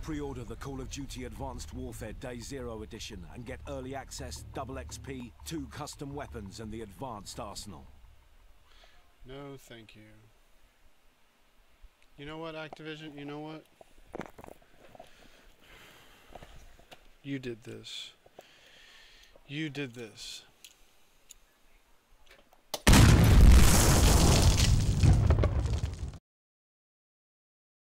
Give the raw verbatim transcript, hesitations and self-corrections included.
Pre-order the Call of Duty Advanced Warfare Day Zero Edition and get early access, double X P, two custom weapons and the advanced arsenal. No, thank you. You know what, Activision? You know what? You did this. You did this.